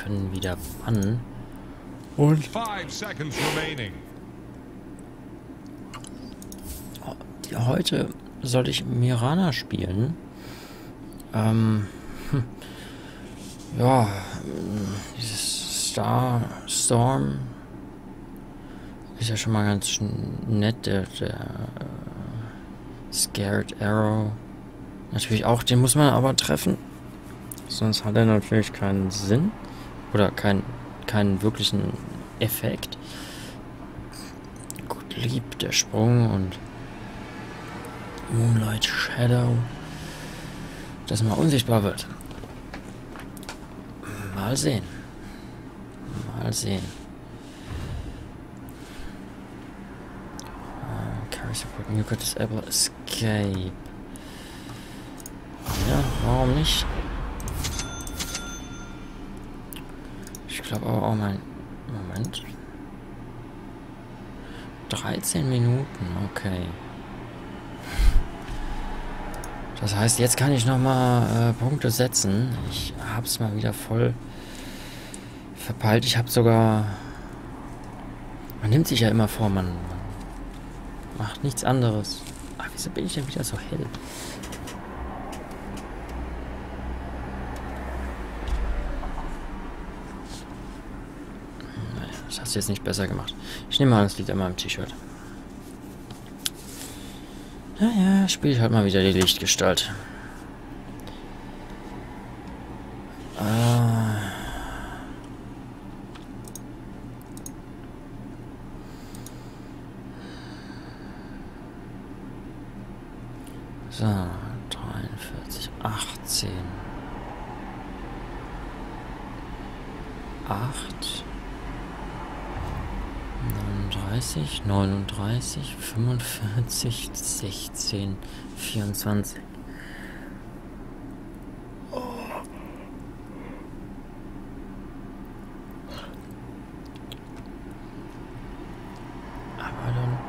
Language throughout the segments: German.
können wieder bannen. Und 5 seconds remaining. heute soll ich Mirana spielen. Ja, dieses Storm ist ja schon mal ganz nett, der Scared Arrow. Natürlich auch, den muss man aber treffen. Sonst hat er natürlich keinen Sinn. Oder keinen wirklichen Effekt. Gut, lieb der Sprung und Moonlight Shadow. Dass man unsichtbar wird. Mal sehen. Mal sehen. Carry Support, New Code Disable, Escape. Ja, warum nicht? Ich glaube aber auch mein... Moment. 13 Minuten, okay. Das heißt, jetzt kann ich nochmal Punkte setzen. Ich hab's mal wieder voll verpeilt. Ich habe sogar... Man nimmt sich ja immer vor, man macht nichts anderes. Ach, wieso bin ich denn wieder so hell? Naja, das hast du jetzt nicht besser gemacht. Ich nehme mal, das liegt an meinem T-Shirt. Naja, spiele ich halt mal wieder die Lichtgestalt. So, 43, 18, 8, 39, 39, 45, 16, 24. Oh. Aber dann...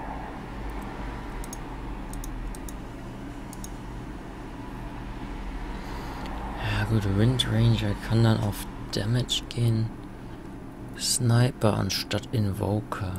Ja gut, Wind Ranger kann dann auf Damage gehen. Sniper anstatt Invoker.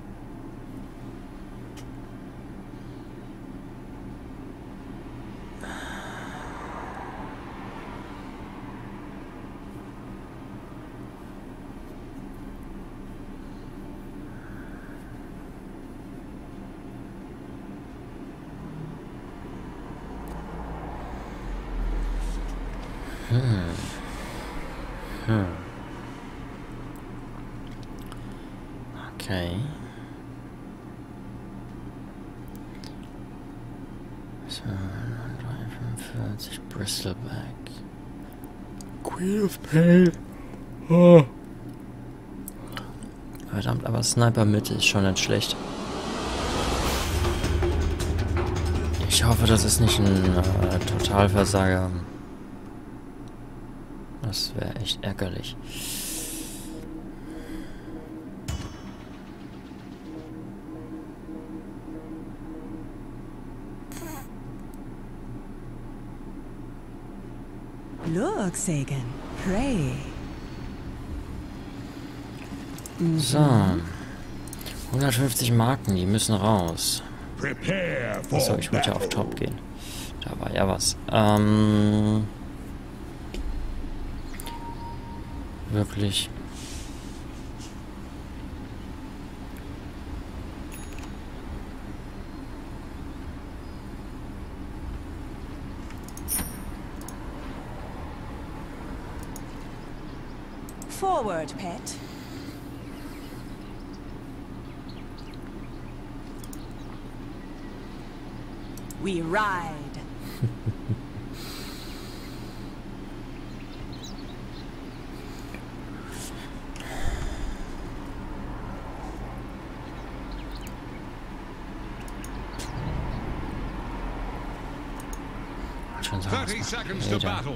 Okay. So, 45, Bristleback. Queen of Pain. Oh. Verdammt, aber Sniper Mitte ist schon nicht schlecht. Ich hoffe, das ist nicht ein Totalversager. Das wäre echt ärgerlich. Look, Sagan. Pray. So. 150 Marken, die müssen raus. Achso, ich wollte ja auf Top gehen. Da war ja was. Wirklich. Forward, pet. We ride. Schon sagen, 30 seconds to battle.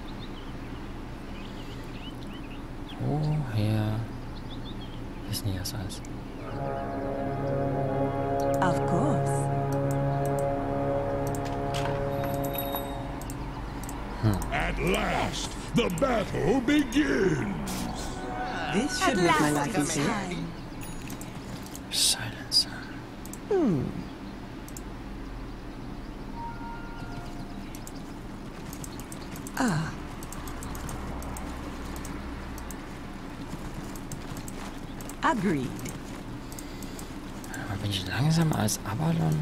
Woher ist denn das besser ist. Of course. At last, the battle begins. This should make my life easier. Silence. Agreed. Aber bin ich langsamer als Avalon?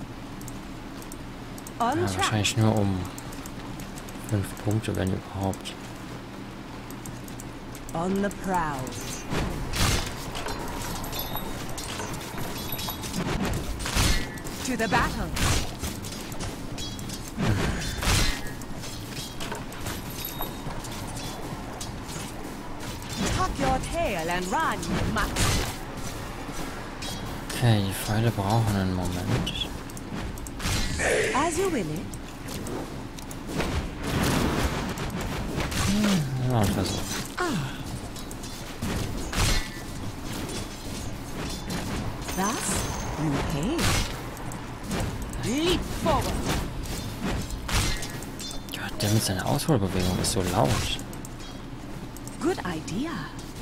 On Ja, track. wahrscheinlich nur um 5 Punkte, wenn überhaupt. On the prowl. To the battle. Tuck your tail and run, you mutt. Okay, die Pfeile brauchen einen Moment. As you will it. Ja, ein Versuch. Thus, you pay. Leap forward. Gott, der mit seiner Ausholbewegung ist so laut. Good idea.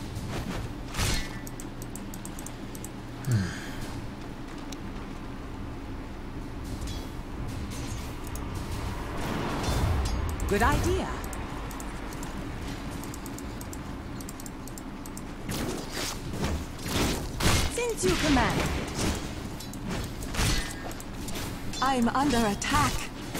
Good idea. Since you command. I'm under attack.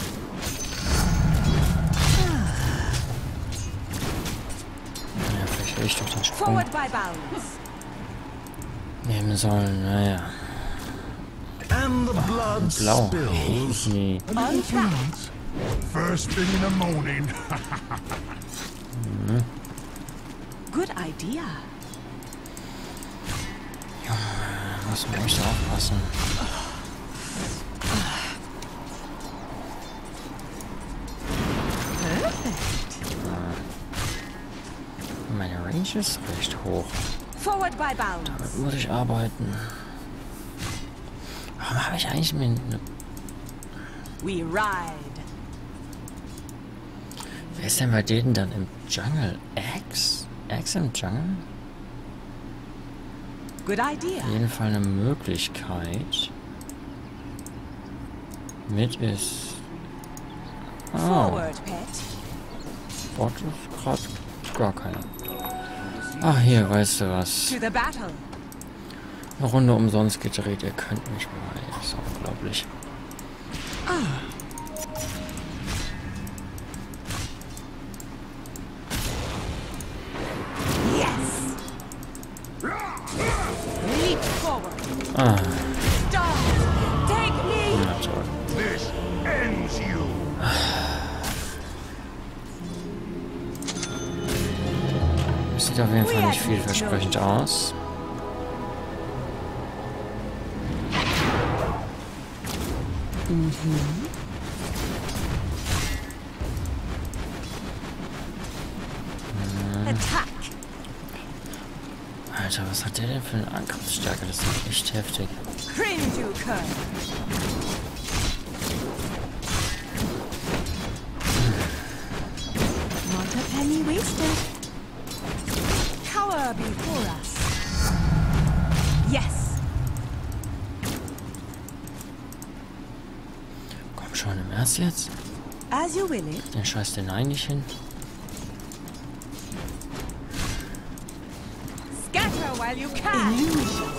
Ja, vielleicht hätte ich doch den Sprung Forward by bounds. nehmen sollen. Naja. And the blood Blau. spills. Nee. On track. First thing in the morning. Good idea. Muss man echt aufpassen. Meine Range ist recht hoch. Forward by bounds. Damit muss ich arbeiten. Warum habe ich eigentlich mir eine... We ride. Wer ist denn bei denen dann im Jungle? Axe? Axe im Jungle? Good idea. Auf jeden Fall eine Möglichkeit. Mit ist... Oh, Forward, pet. Bot ist gerade gar keiner. Ach, hier, weißt du was? To the battle. Eine Runde umsonst gedreht, ihr könnt mich mal. Das ist unglaublich. Yes. Leap forward. Ah, Stop. Take me. na toll. This ends you. Das sieht auf jeden Fall nicht vielversprechend aus. Attack. Alter, was hat der denn für eine Angriffsstärke? Das ist echt heftig. Cringe, Not a penny wasted. Cower before us. Yes. Komm schon, im Ernst jetzt? As you will it. Den scheiß den eigentlich hin. Scatter while you can. Illusion.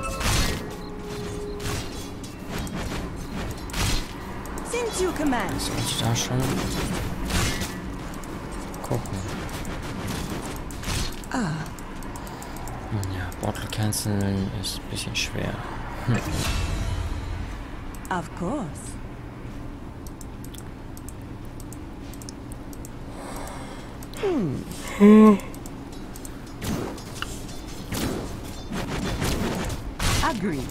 Since you command. Soll ich da schon gucken? Ja, Bottle canceln ist ein bisschen schwer. Of course. Agreed.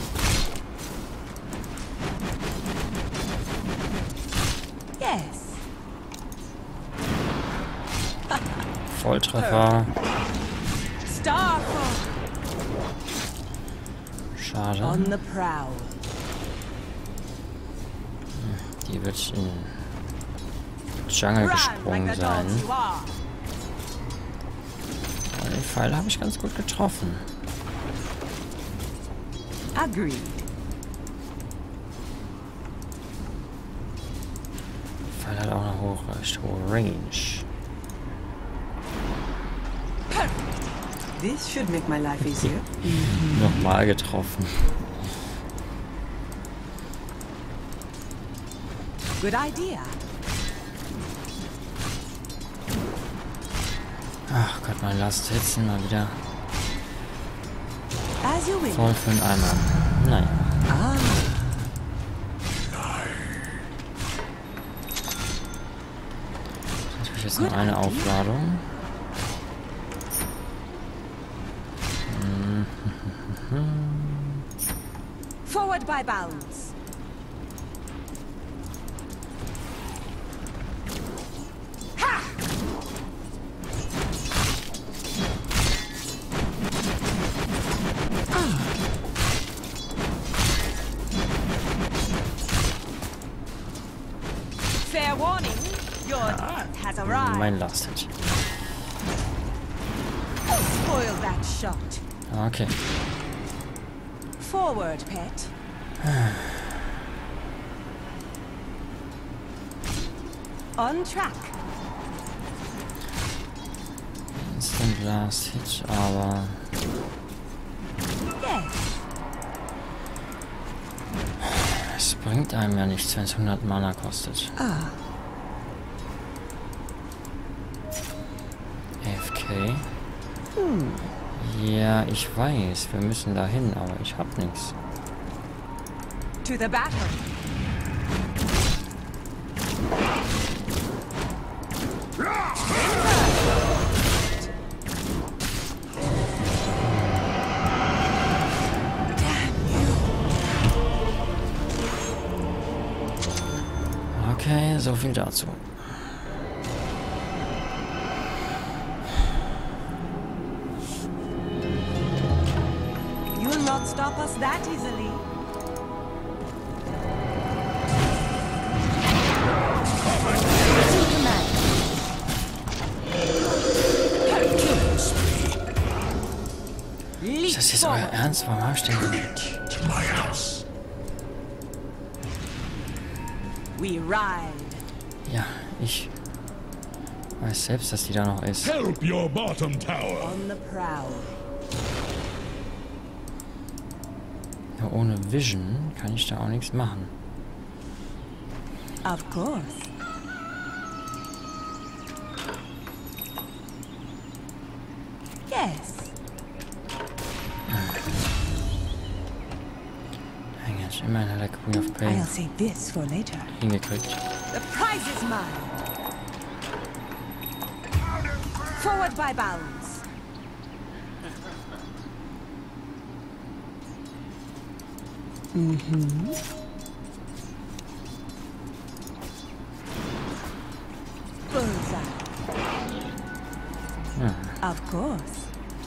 Yes. Volltreffer. Starfall. Schade. On the prowl. Die wird in Jungle Run like gesprungen the sein. dogs you are. Aber den Pfeil habe ich ganz gut getroffen. Agreed. Der Pfeil hat auch eine hohe Range. This should make my life easier. Nochmal getroffen. Good idea. Ach Gott, mein Last Hits mal wieder As you will. voll für den Eimer. Nein. Natürlich jetzt noch eine Aufladung. Forward by bounds. Fair warning, your death has arrived. Mein Last Hit. Spoil that shot. Okay. Forward, pet. On track. Instant Last Hit, aber Yes. es bringt einem ja nichts, wenn es 100 Mana kostet. AFK. Ja, ich weiß, wir müssen dahin, aber ich hab nichts. To the battle. Okay, so viel dazu. You'll not stop us that easily. To command. Ist das jetzt euer Ernst? Warum hab ich den... To my house. We ride. Ja, ich weiß selbst, dass die da noch ist. Help your bottom tower. On the prowl. Ja, ohne Vision kann ich da auch nichts machen. Of course. Yes. Hang on, immerhin hat der Queen of Pain I'll save this for later. hingekriegt. The prize is mine. Forward by bounds. Bullseye. Of course.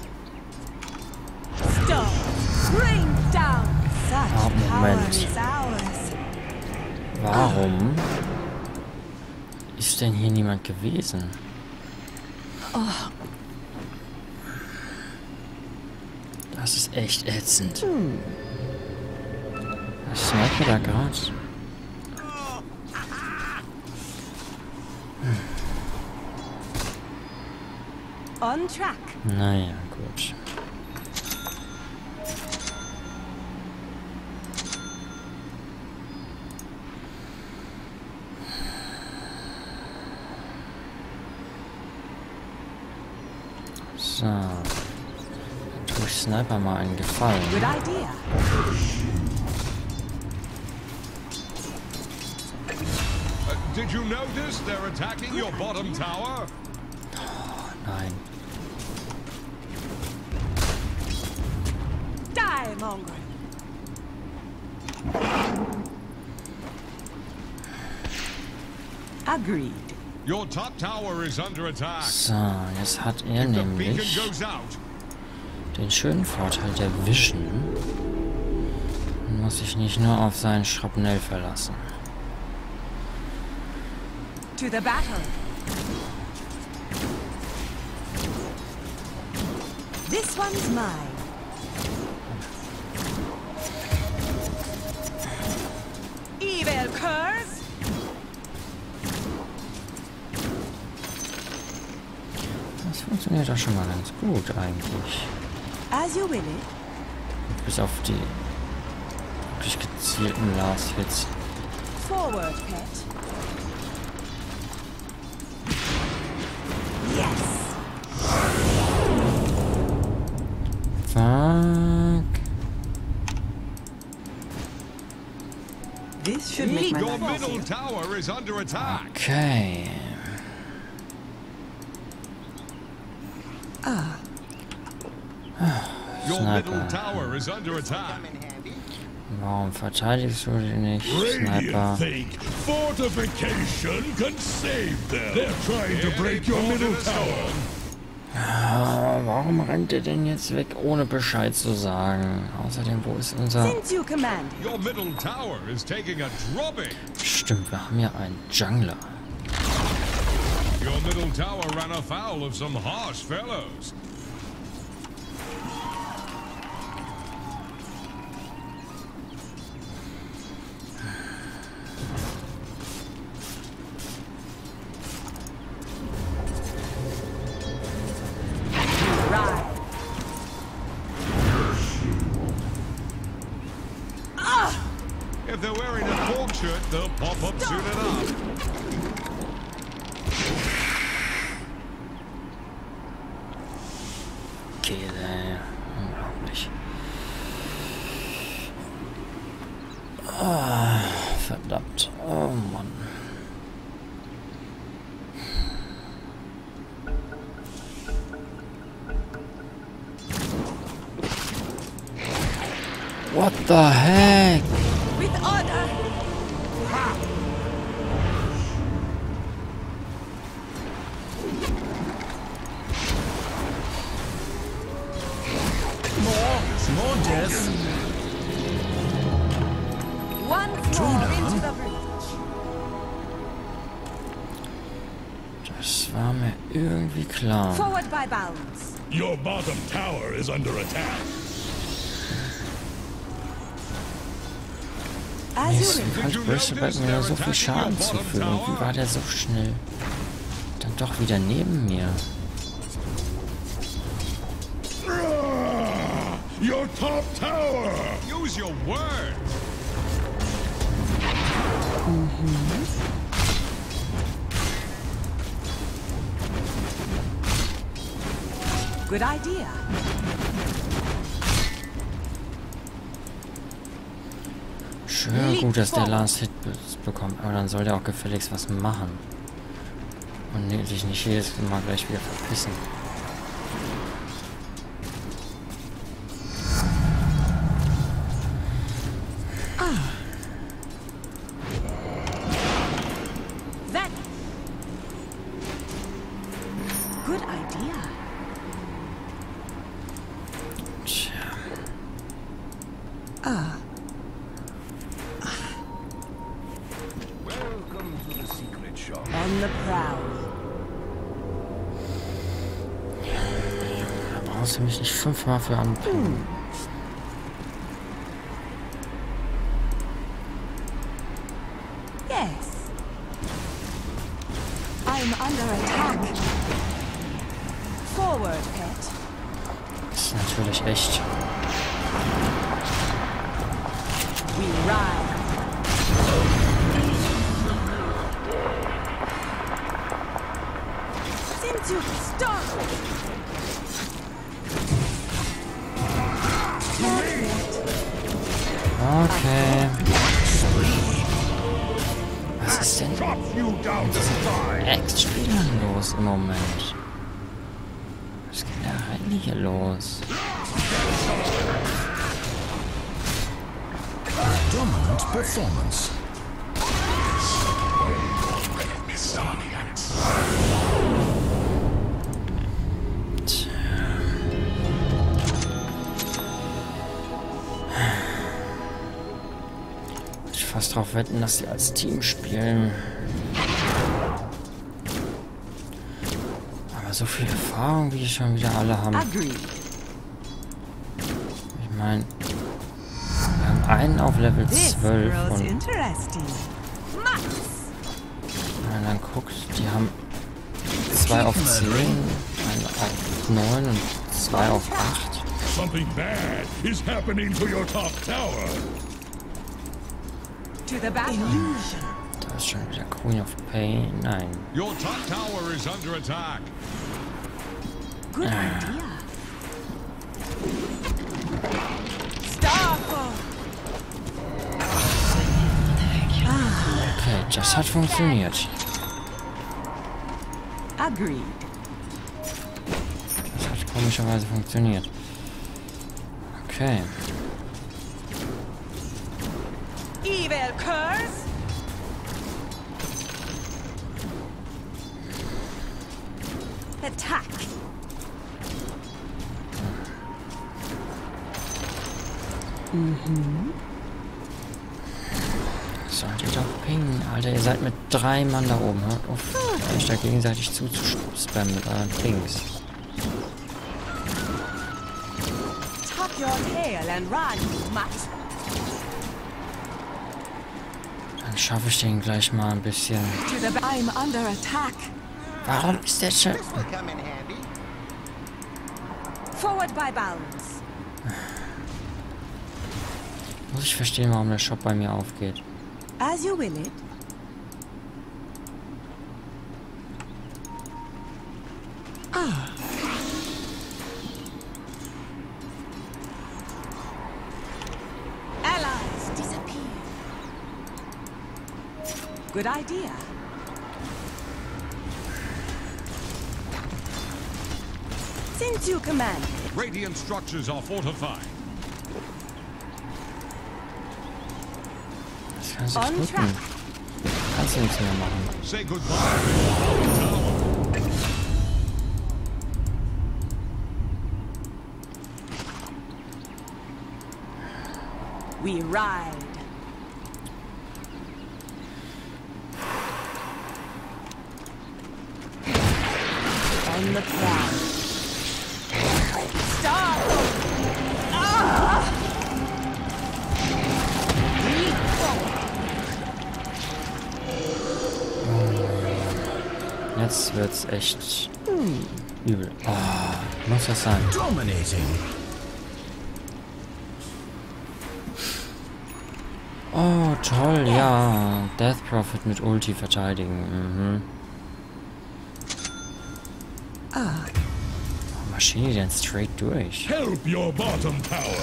Stop. Bring down. Such power Moment. is ours. Warum ist denn hier niemand gewesen? Das ist echt ätzend. Was merkt mir da gerade? On track. Naja, gut. So. Dann tue ich Sniper mal einen Gefallen. Good idea. Did you notice they're attacking your bottom tower? Nein. Die, mongrel. Agreed. Your top tower is under attack. So, jetzt hat er The beacon nämlich goes out. den schönen Vorteil der Vision. Man muss sich nicht nur auf seinen Schrapnell verlassen. To the battle. This one's mine. Evil curse. Das funktioniert doch schon mal ganz gut eigentlich. As you will it. Bis auf die wirklich gezielten Last Hits. Forward, pet. Yes. Fuck. This should make my Your life middle easier. tower is under attack. Okay. Your middle Sniper. tower is under attack. Warum verteidigst du die nicht, Sniper? Think fortification can save them. They're trying to break your middle tower. Ah, warum rennt er denn jetzt weg, ohne Bescheid zu sagen? Außerdem, wo ist unser... Since you command. Your middle tower is taking a drubbing. Stimmt, wir haben ja einen Jungler. Your middle tower ran afoul of some harsh fellows. Right. If they're wearing a pork shirt, they'll pop up soon enough. Kehle. Unglaublich. Ah, verdammt. Oh Mann. What the heck? With honor. More death. Once more into the breach. Das war mir irgendwie klar. Forward by bounds. Your bottom tower is under attack. As Nächsten you will. Kampf böse bei mir so viel Schaden zufügen. Wie war der so schnell? Dann doch wieder neben mir. Your top tower. Use your words. Good idea. Schön gut, dass der Last Hit bekommt, aber dann soll der auch gefälligst was machen. Und sich nicht jedes Mal gleich wieder verpissen. That. Good idea. Tja. On the prowl. Da brauchst du mich nicht 5-mal für anpingen. Yes. I'm under attack. Forward, pet. Das ist natürlich echt. We ride. Since you started. Okay. Was ist denn Chop you down to size. Ex-Spielern los im Moment? Was geht da eigentlich hier los? Dominant performance. Ich fast darauf wetten, dass sie als Team spielen. Aber so viel Erfahrung, wie die schon wieder alle haben. Agreed. Ich meine, wir haben einen auf Level This 12 grows und interesting. Max. wenn man dann guckt, die haben 2 auf 10, einen auf 9 und 2 auf 8. Something bad is happening to your top tower. To the battle. Illusion. Da ist schon wieder Queen of Pain. Nein. Your top tower is under attack. Good idea. Starfall. Okay, das hat funktioniert. Agreed. Das hat komischerweise funktioniert. Okay. Evil curse. Attack. Sollt ihr doch pingen. Alter, ihr seid mit 3 Mann da oben. Hört auf, euch da gegenseitig zuzuspammen mit euren Pings. Tuck your tail and run, Max. Dann schaffe ich den gleich mal ein bisschen. To the I'm under attack. Warum ist der schon... Forward by balance. Muss ich verstehen, warum der Shop bei mir aufgeht. As you will it. Allies disappear. Good idea. Since you command. Radiant structures are fortified. Das kannst du On gucken. track. Kannst du nichts mehr machen. Say goodbye to your bottom tower. We ride. On the prowl. Stop! Jetzt wird's echt übel. Oh, muss das sein? Dominating. Oh, toll, ja. Death Prophet mit Ulti verteidigen. Oh, Maschine denn straight durch. Help your bottom tower.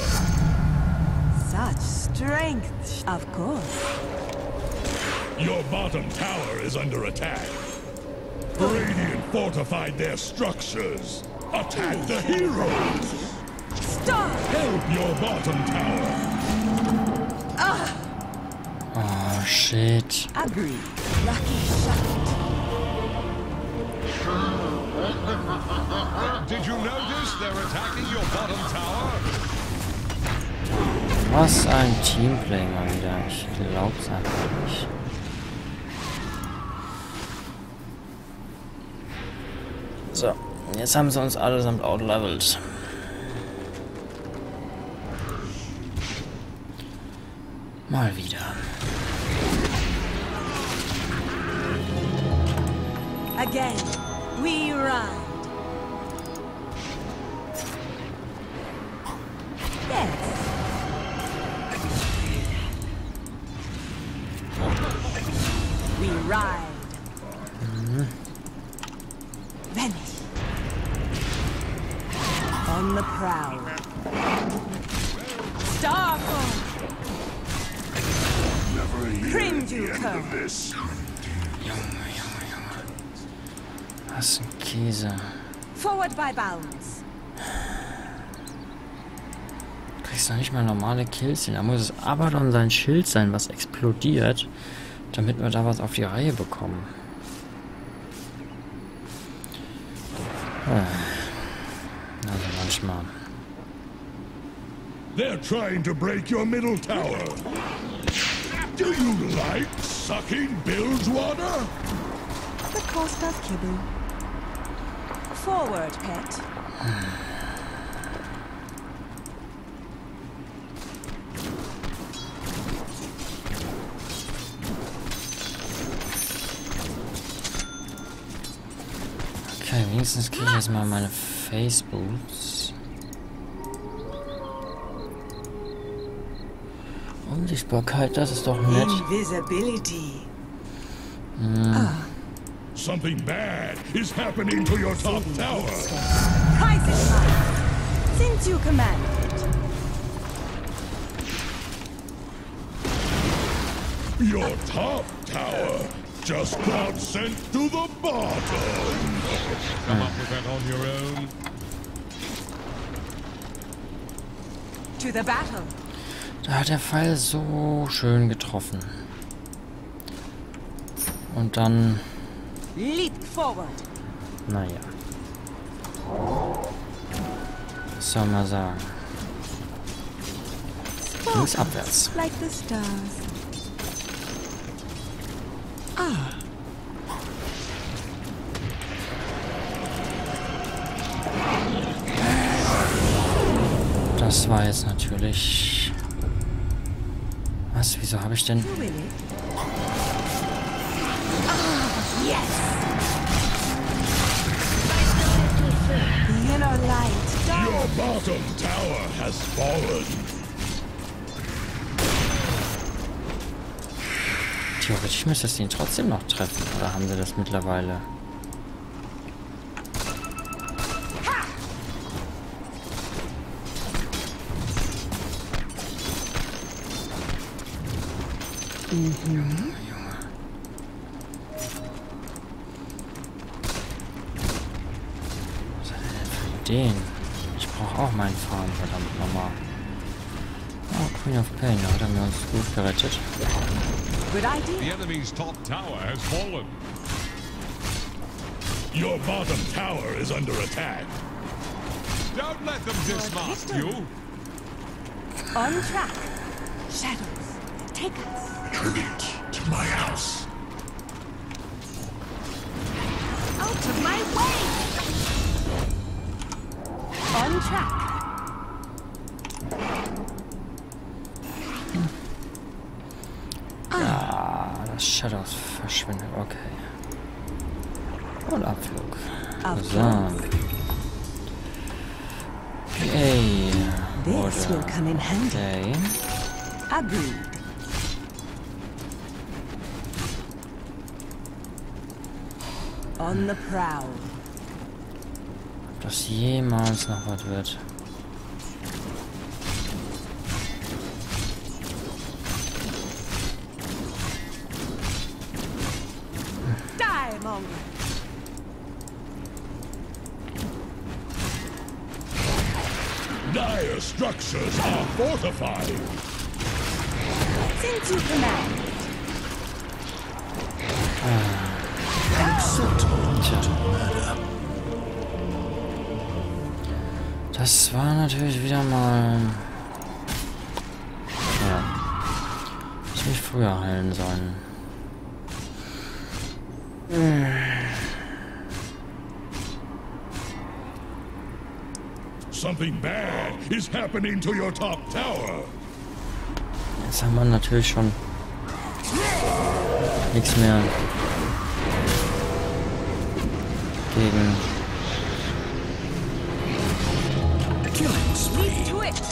Such strength, of course. Your bottom tower is under attack. Radiant fortified their structures. Attack the heroes. Stop! Help your bottom tower. Oh, shit. Agreed. Lucky shot. Did you notice they're attacking your bottom tower? Was ein Teamplay mal wieder. Ich glaub's einfach nicht. So, jetzt haben sie uns allesamt outlevelt. Mal wieder. Again, we ride. Yes. We ride. Vanish. On the prowl. Starfall. Crimjuco. Junge, Junge, Junge. Was ein Käse. Forward by balance. Du kriegst noch nicht mal normale Kills hin. Da muss es Abaddon sein Schild sein, was explodiert, damit wir da was auf die Reihe bekommen. Also manchmal. They're trying to break your middle tower. Do you like sucking Bill's water? The cost of kibble. Forward, pet. Okay, wenigstens kriege ich jetzt mal meine Face Boots. Unsichtbarkeit, das ist doch nett. Invisibility. Something bad is happening to your top tower. Kaiserschmarrn. Since you command it. Your top tower just got sent to the bottom. Come up with that on your own. To the battle. Da hat der Pfeil so schön getroffen. Und dann... Leap forward. Naja. Was soll man sagen? Links abwärts. Like the stars. Das war jetzt natürlich... Was? Wieso habe ich denn... Will it? Yes. The inner light. Your bottom tower has fallen. Theoretisch müsste es ihn trotzdem noch treffen. Oder haben sie das mittlerweile? Junge. Was hat er denn für Ideen? Ich brauche auch meinen Farm, verdammt nochmal. Oh, Queen of Pain, da hat er mir uns gut gerettet. Good idea. The enemy's top tower has fallen. Your bottom tower is under attack. Don't let them dismast you. On track. Shadows. Take us. Retreat to my house. Out of my way. On track. Ah, das Shadows verschwindet. Okay. Und Abflug. So. Okay. This will come in handy. Okay. Agreed. On the prowl. Ob das jemals noch was wird. Die, Mongo. Dire structures are fortified. Since you command. Tja. Das war natürlich wieder mal... Ja. Hätte ich früher heilen sollen. Something bad is happening to your top tower. Jetzt haben wir natürlich schon nichts mehr gegen... Leap to it.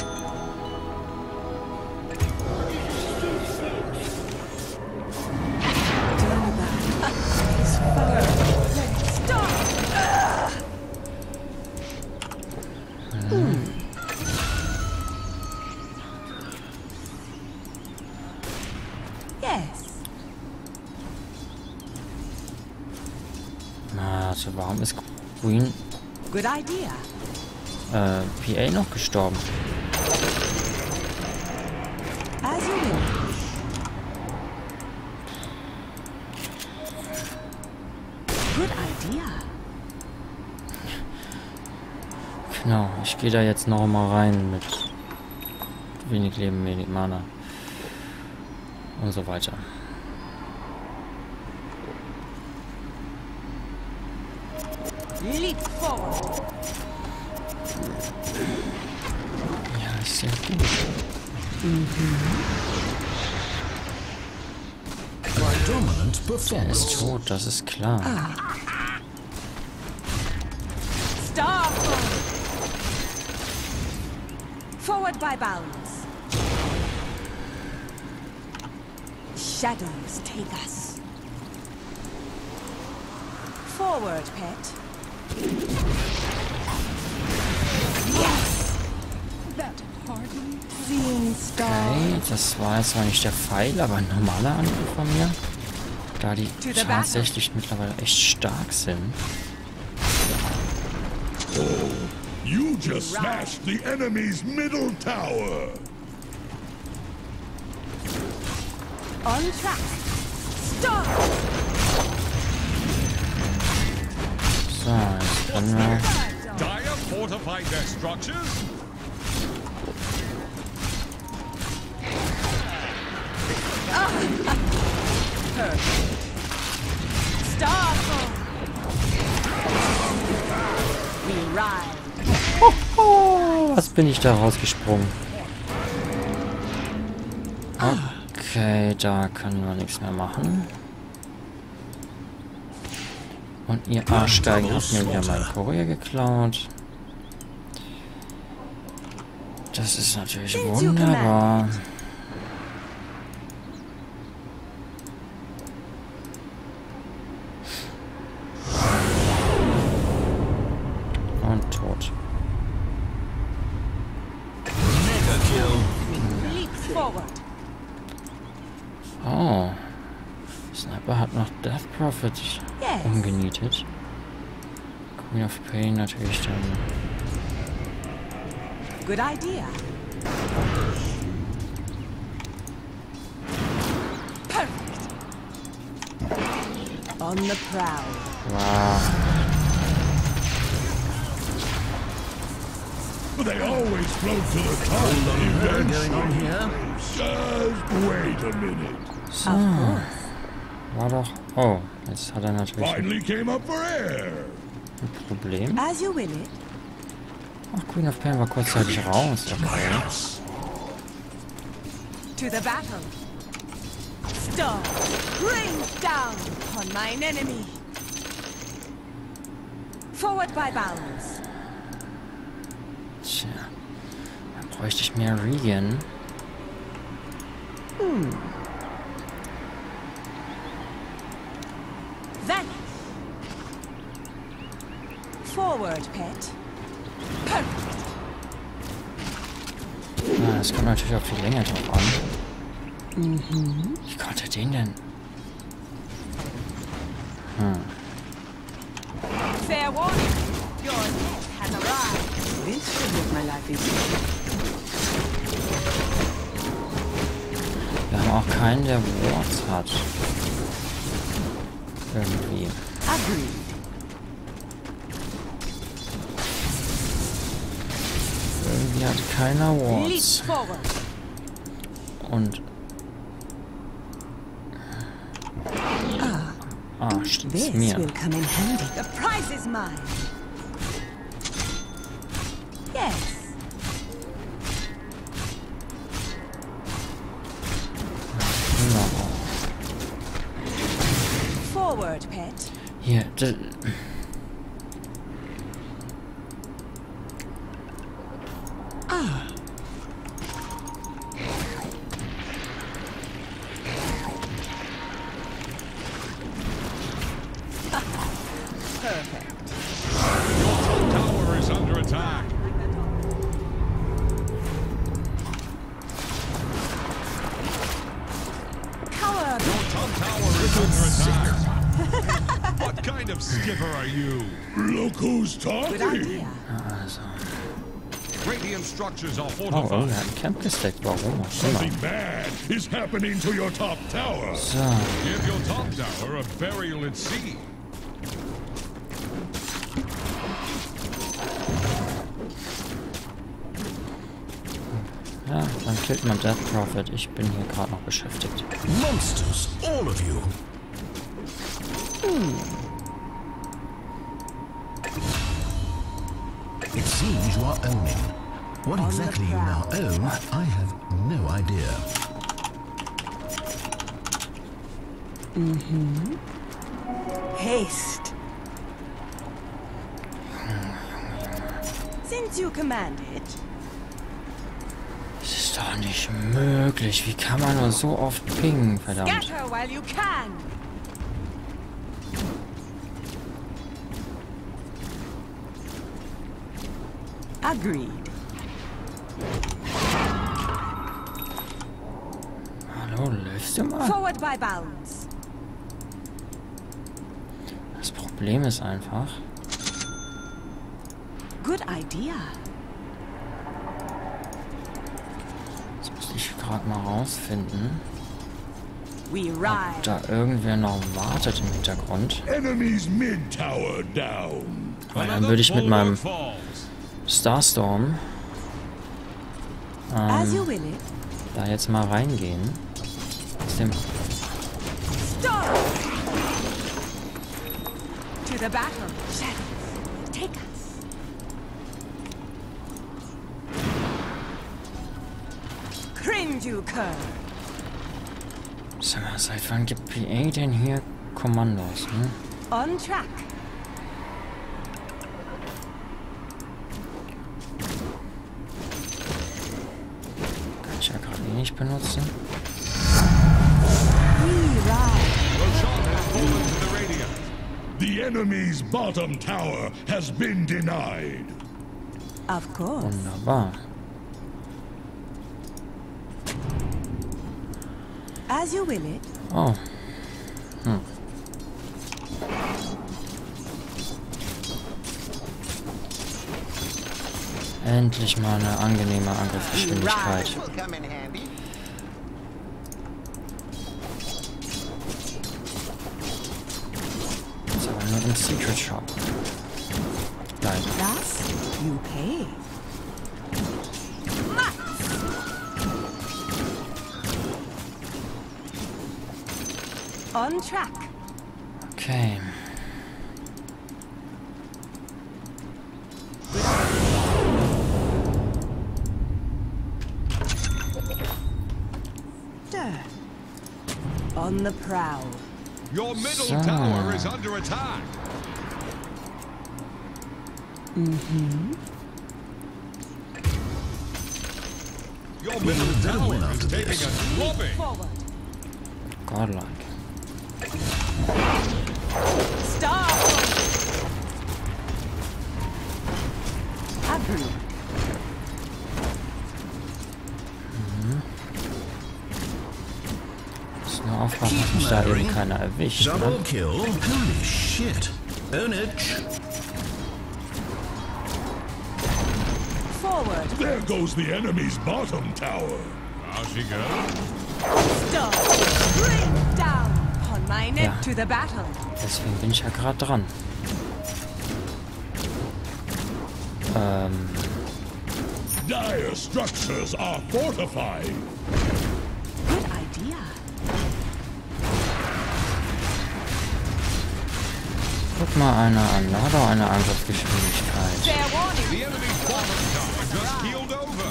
Yes. Also warum ist Queen Good idea. PA noch gestorben? As you will. Good idea. Genau, ich gehe da jetzt noch mal rein mit wenig Leben, wenig Mana. Und so weiter. Leap forward. Ja, ist sehr gut. My dominant Der ist performance. tot, das ist klar. Starfall. Forward by bounds. Shadows take us. Forward, pet. Yes. That hardened. Seeing stars. Okay, das war jetzt zwar nicht der Pfeil, aber ein normaler Angriff von mir. Da die tatsächlich mittlerweile echt stark sind. You just smashed the enemy's middle tower. On track. Start. So, jetzt können wir... Dire fortified their structures. Starfall. We ride. Was bin ich da rausgesprungen? Okay, da können wir nichts mehr machen. Und ihr Arschgeigen habt mir wieder meinen Kurier geklaut. Das ist natürlich wunderbar. Und tot. Leap forward. Oh. Sniper hat noch Death Prophet Yes. umgenietet. Queen of Pain natürlich dann. Good idea. Perfect. On the prowl. Wow. They always float to the top. Eventually. Just wait a minute. So. War doch... Oh, jetzt hat er natürlich ein Finally came up for air. Problem. As you will it. Ach, Queen of Pain war kurzzeitig raus. Okay. To the battle. Stop. Rain down upon mine enemy. Forward by bounds. Tja. Dann bräuchte ich mehr Regen. Vanish. Forward, pet. Perfect. Ah, das kommt natürlich auf die Länge drauf an. Wie konnte den denn? Fair warning. Your death has arrived. This should make my life easier. Wir haben auch keinen, der Wards hat. Irgendwie. Agreed. Irgendwie hat keiner Leap Wards. forward. Und... Ah, steht's This mir. will come in handy. The prize is mine. Yes. Wunderbar. Forward, pet. Hier, Perfect. Your top tower is under attack. Cover. Your top tower is under attack. What kind of skipper are you? Look who's Good talking. idea. also. Radiant structures are Oh, fortified. er hat ein Camp gesteckt. Warum auch immer. Something bad is happening to your top tower. So. Give your top tower a burial at sea. Ja, dann killt man Death Prophet. Ich bin hier gerade noch beschäftigt. Monsters, all of you. It seems you are owning. What exactly you now own, I have no idea. Haste. Since you command it, Das ist doch nicht möglich. Wie kann man nur so oft pingen? Verdammt. scatter while you can. Agreed. Hallo, läufst du mal? Forward by bounds. Das Problem ist einfach... Good idea. Jetzt muss ich gerade mal rausfinden, We ob ride. da irgendwer noch wartet im Hintergrund. Enemy's mid tower down. Weil dann würde ich mit meinem Starstorm As you will it. da jetzt mal reingehen. Aus dem Stop! To the battle. Shadows, take us. Cringe, you cur. Sag mal, seit wann gibt PA denn hier Kommandos, ne? On track. Kann ich ja gerade eh nicht benutzen. We ride. Roshan has fallen to the radiant. The enemy's bottom tower has been denied. Of course. Wunderbar. As you will it. Oh. Endlich mal eine angenehme Angriffsgeschwindigkeit. Will come in handy. Ist aber nur im Secret Shop. Leider. Thus, you pay. On track. Okay. Stir. On the prowl. Your middle So. tower is under attack. Your middle tower is taking a swabbing. Forward. Godlike. Stop. Agreed. Muss nur aufpassen, dass mich da eben keiner erwischt. Double Ne? kill? Holy shit. Own it. Forward. There goes the enemy's bottom tower. Out she goes. Stop. Bring down. On my neck Ja. to the battle. Deswegen bin ich ja gerade dran. Dire structures are fortified. Good idea. Guck mal einer an. Da hat auch eine Angriffsgeschwindigkeit. Fair warning. The enemy's bottom tower just keeled over.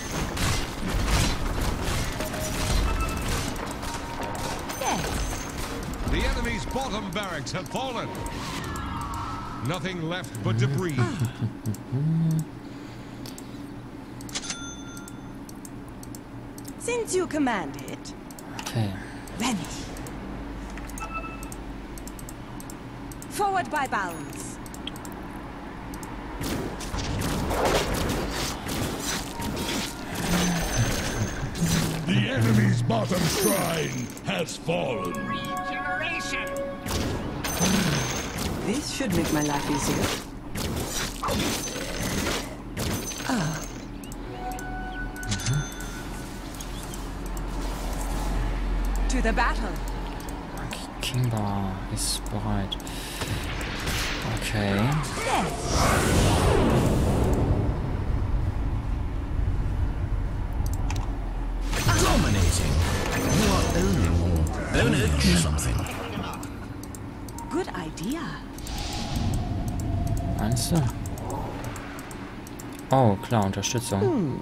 Yes. The enemy's bottom barracks have fallen. Nothing left but debris. Since you command it, Okay. vanish. Forward by bounds. The enemy's bottom shrine has fallen. This should make my life easier. To the battle. Kimba ist bereit. Okay. Yes. something. Good idea. Meinst du? Oh, klar, Unterstützung.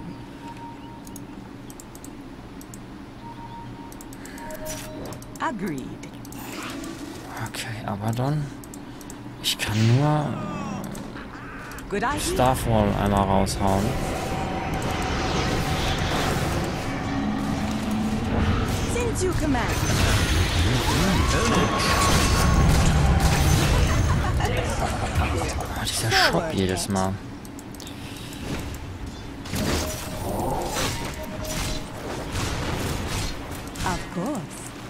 Agreed. Okay, Abaddon. Ich kann nur Good idea. Starfall einmal raushauen. Since you command. Oh, dieser Schock jedes Mal. Of course.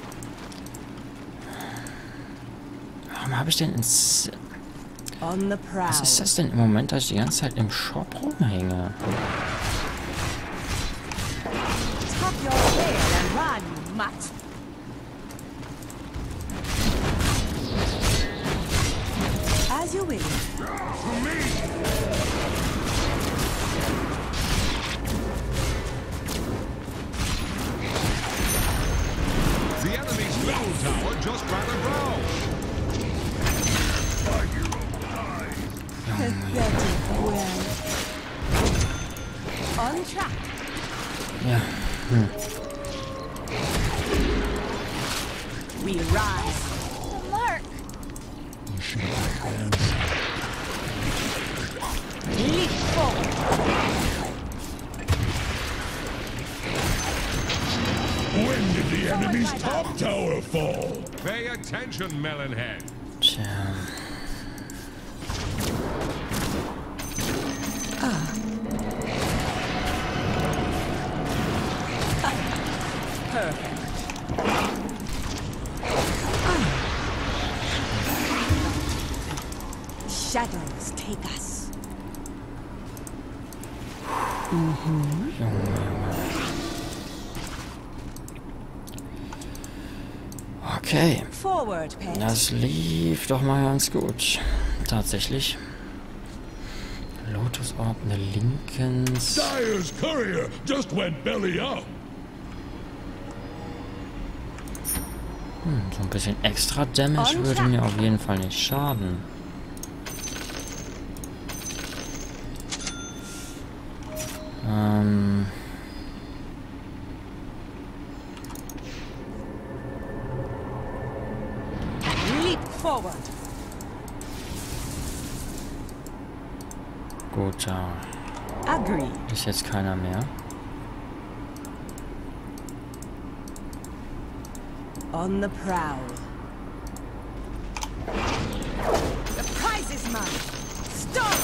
Warum habe ich denn ins... On the prowl. Was ist das denn im Moment, dass ich die ganze Zeit im Shop rumhänge? Tuck your tail and run, you mutt. As you will. The enemy's middle tower just ran aground. Pathetic well. On track. Ja. We rise. Mark. Leap forward. When did the enemy's top tower fall? Pay attention, Melonhead. Tja. Shadows take us. Okay. Forward, pet. Das lief doch mal ganz gut. Tatsächlich. Lotus Orb, eine Linkens. Dire's courier just went belly up. So ein bisschen extra Damage würde mir auf jeden Fall nicht schaden. Leap forward. Gut, da Agree. ist jetzt keiner mehr. On the prowl. The prize is mine. Stop!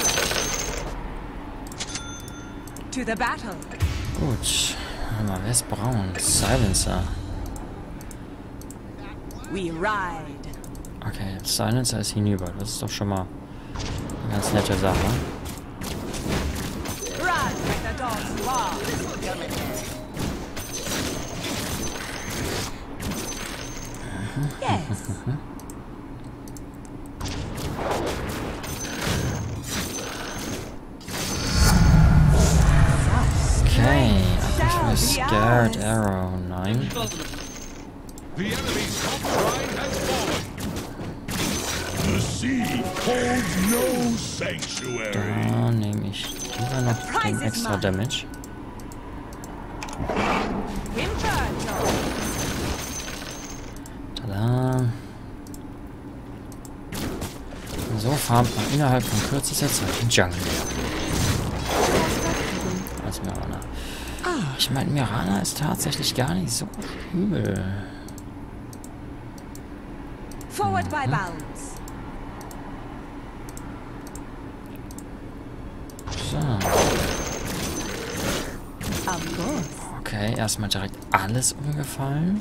To the battle. Gut. Warte mal, wer ist braun? Silencer. We ride. Okay, Silencer ist hinüber. Das ist doch schon mal eine ganz nette Sache. Run like the dogs you are. Yes. Okay, aber Scared Arrow, nein. The enemy's top shrine has fallen. The sea holds no sanctuary. Da nehme ich lieber noch den extra Damage. Inferno. Tada. So farmt man innerhalb von kürzester Zeit den Jungle. Als Mirana. Ich meine, Mirana ist tatsächlich gar nicht so übel. Forward by bounds. So. Of course. Okay, erstmal direkt alles umgefallen.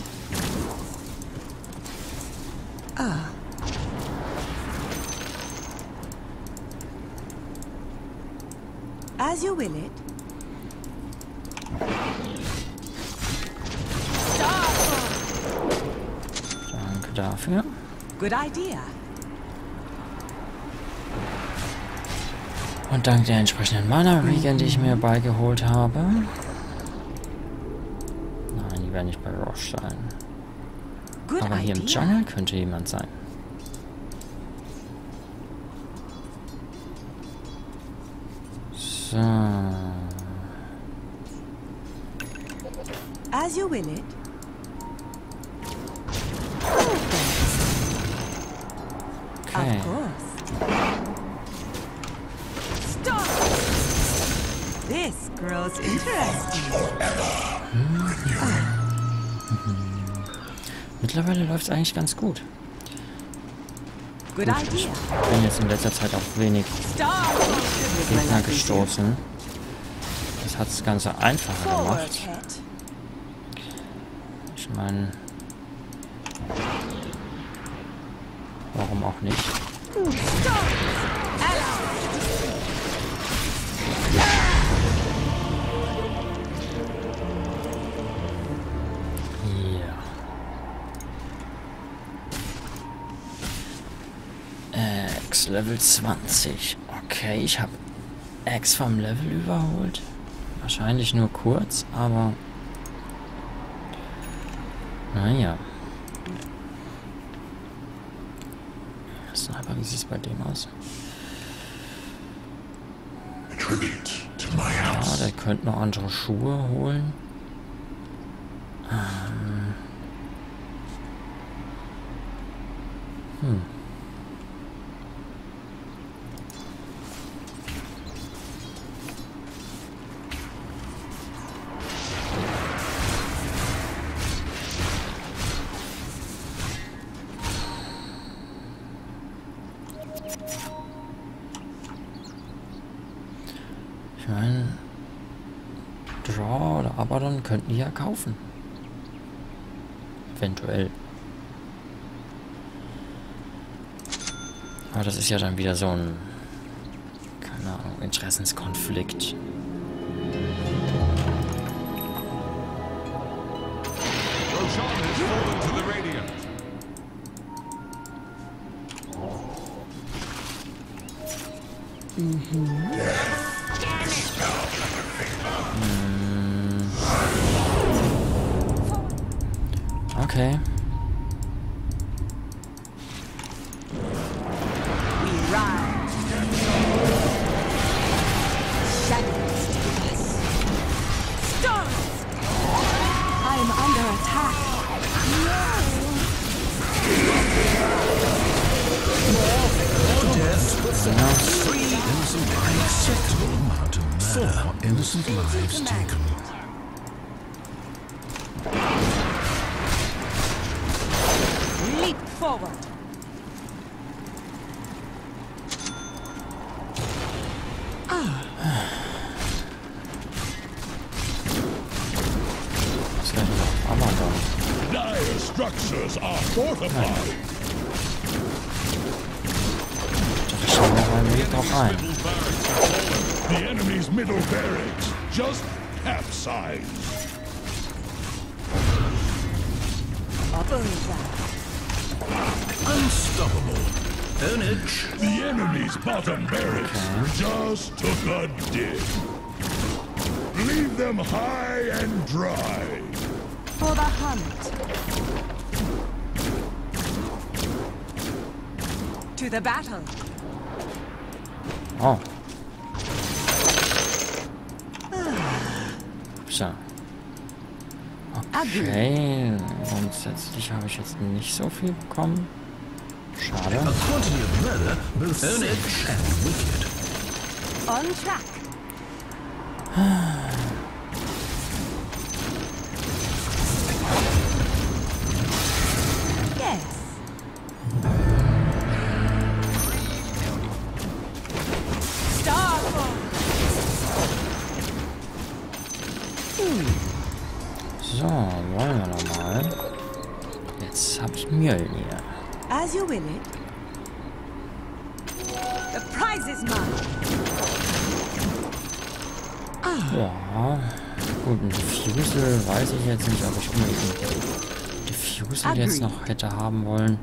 As you will it. Danke dafür. Good idea. Und dank der entsprechenden Mana-Regen, die ich mir beigeholt habe. Nein, die werden nicht bei Roche sein. Good Aber hier im idea. Dschungel könnte jemand sein. So. As you will it. Okay. Of course. Stop! This grows interesting. Mittlerweile läuft es eigentlich ganz gut. Good Gut, idea. ich bin jetzt in letzter Zeit auf wenig Start! Gegner gestoßen. Das hat das Ganze einfacher Forward, gemacht. Cat. Ich meine... Warum auch nicht? Stop! Ally! Ja. X Level 20. Okay, ich habe X vom Level überholt. Wahrscheinlich nur kurz, aber... Naja. Aber wie sieht es bei dem aus? Ja, der könnte noch andere Schuhe holen. Ich meine, Draw oder Abaddon könnten die ja kaufen. Eventuell. Aber das ist ja dann wieder so ein, keine Ahnung, Interessenskonflikt. Roshan has fallen to the Radiant. Okay. We ride. Shadows take us. Stars! I am under attack. Unacceptable amount of murder. 4 innocent lives taken. Leap forward. Was ist denn noch? Abaddon. Dire structures are fortified. Da schauen wir mal nicht drauf ein. The enemy's middle barracks just capsized. Bubble wrap. Unstoppable. Own it. The enemy's bottom barracks just took a dig. Leave them high and dry. For the hunt. To the battle. Oh. So. Okay. Grundsätzlich habe ich jetzt nicht so viel bekommen. Schade. A quantity of murder, both sick and wicked. On track. Yes. Starfall. So, wollen wir nochmal. Jetzt habe ich Mjölnir. As you will it. The prize is mine. Ja. Gut, ein Diffusal weiß ich jetzt nicht, ob ich unbedingt Diffusal jetzt noch hätte haben wollen.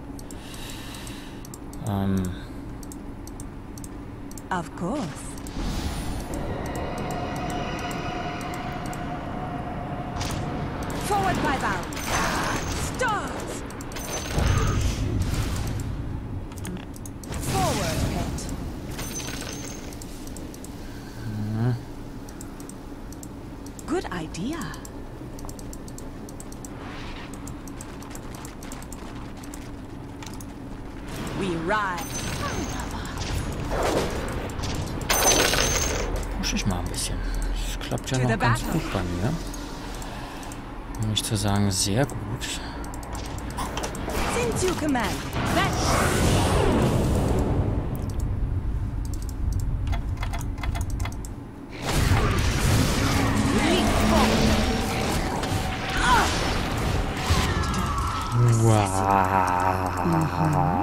Of course. Forward my bow. Stars. idea. We ride. Push ich mal ein bisschen. Das klappt ja noch ganz gut bei mir. Um nicht zu sagen, sehr gut. Since you command. Wow.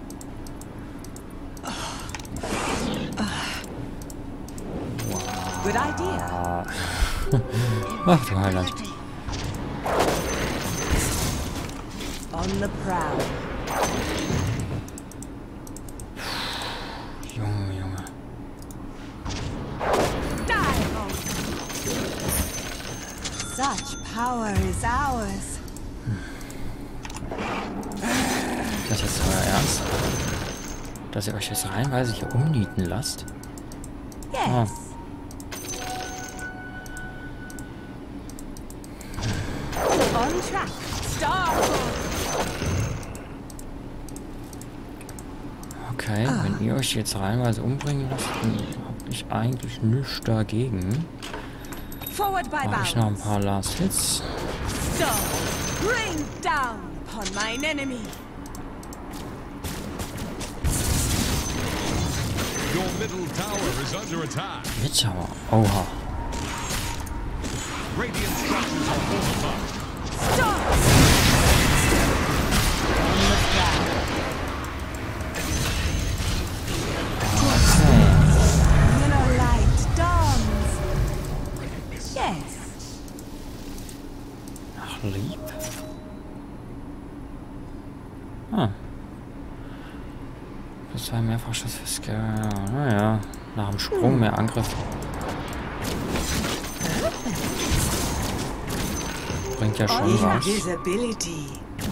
Good idea. Ach du Heiland. On the prowl. Junge, Junge. Such power is ours. Das ist jetzt euer Ernst? Dass ihr euch jetzt reihenweise hier umnieten lasst? Yes. On track. Starboard. Okay, wenn ihr euch jetzt reihenweise umbringen lasst, dann habe ich eigentlich nichts dagegen. Forward by Mache ich noch ein bounds. paar Last Hits. Stop. Bring down upon mine enemy. Your middle tower is under attack. Jetzt aber. Oha. Radiant structures are fortified. Stop. On the prowl. Okay. Inner light dawns. Yes. Ach, lieb. Ah. Das war Mehrfachschuss für Scare. Naja, nach dem Sprung mehr Angriff. Bringt ja schon was. Invisibility.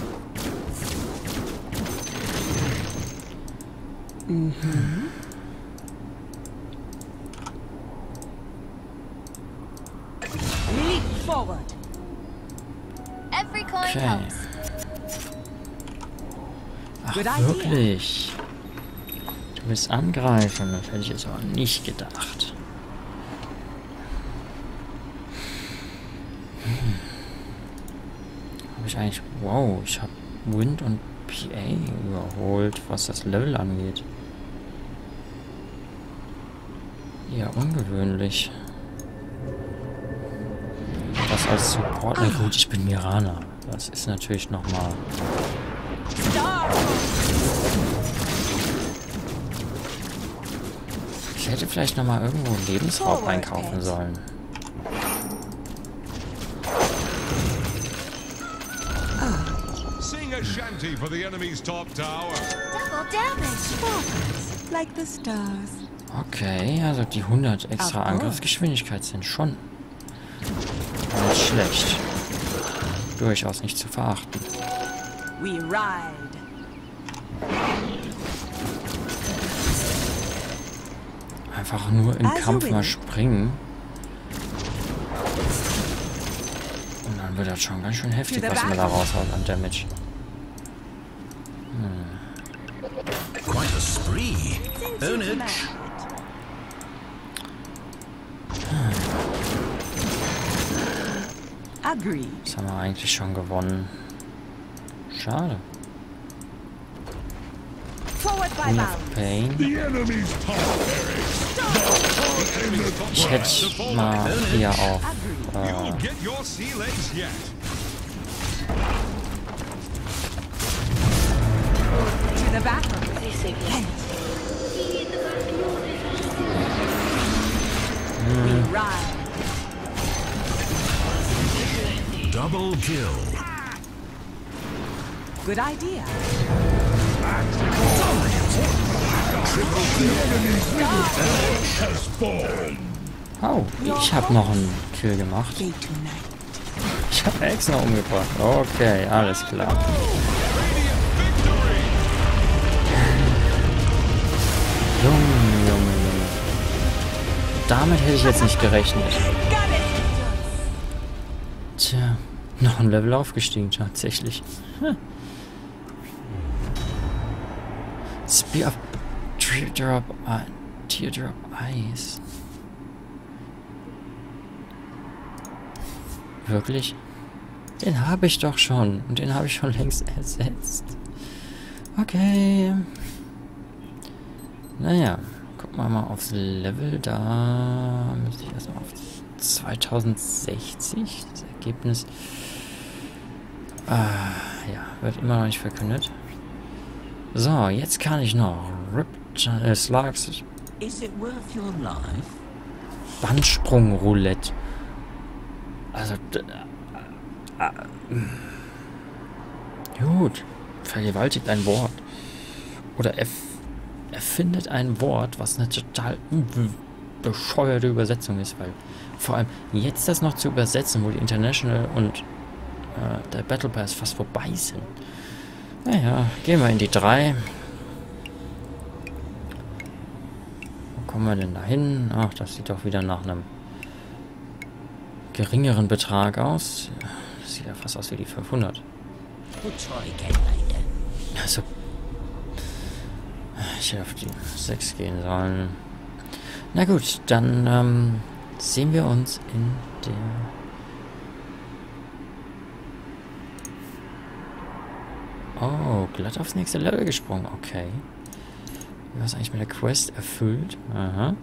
Leap forward. Every coin Okay. helps. Ach, Good idea. wirklich? Du willst angreifen? Das hätte ich jetzt aber nicht gedacht. Habe ich eigentlich... Wow, ich habe Wind und PA überholt, was das Level angeht. Eher ungewöhnlich. Das als Support... Na gut, ich bin Mirana. Das ist natürlich nochmal... Starboard. Ich hätte vielleicht nochmal irgendwo Lebensraub einkaufen sollen. Sing a shanty for the enemy's top tower. Double damage. Like the stars. Okay, also die 100 extra Of course. Angriffsgeschwindigkeit sind schon nicht schlecht. Durchaus nicht zu verachten. We ride. Einfach nur im Also Kampf mal win. springen. Und dann wird das schon ganz schön heftig, To the was man da battle. raushaut an Damage. Quite a spree. Since you command. Agreed. Das haben wir eigentlich schon gewonnen. Schade. Forward by Queen of bounds. Pain. The enemy's top barracks. Ich hätte mal eher auf... You'll get your sea legs yet. To the battle. We ride. Double kill. Good idea. Has fallen. Oh, ich habe noch einen Kill gemacht. Day tonight. Ich habe Ex noch umgebracht. Okay, alles klar. Junge, Junge, Junge. Damit hätte ich jetzt nicht gerechnet. Got it. Tja, noch ein Level aufgestiegen, tatsächlich. Spear of Teardrop Eyes. Wirklich? Den habe ich doch schon. Und den habe ich schon längst ersetzt. Okay. Naja, gucken wir mal aufs Level. Da müsste ich erstmal auf 2060. Das Ergebnis. Ja, wird immer noch nicht verkündet. So, jetzt kann ich noch Slugs. Is it worth your life? Bandsprung-Roulette. Also, gut. Vergewaltigt ein Wort. Oder erfindet ein Wort, was eine total bescheuerte Übersetzung ist, weil vor allem jetzt das noch zu übersetzen, wo die International und der Battle Pass fast vorbei sind. Naja, gehen wir in die 3. Wo kommen wir denn da hin? Ach, das sieht doch wieder nach einem geringeren Betrag aus. Das sieht ja fast aus wie die 500. We'll try again later. Also, ich hätte auf die 6 gehen sollen. Na gut, dann sehen wir uns in der... Oh, glatt aufs nächste Level gesprungen. Okay. Was eigentlich mit der Quest erfüllt? Aha.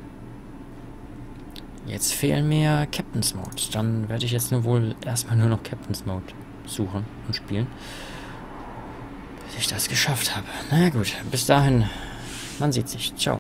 Jetzt fehlen mir Captain's Mode. Dann werde ich jetzt wohl erstmal nur noch Captain's Mode suchen und spielen. Bis ich das geschafft habe. Na gut, bis dahin. Man sieht sich. Ciao.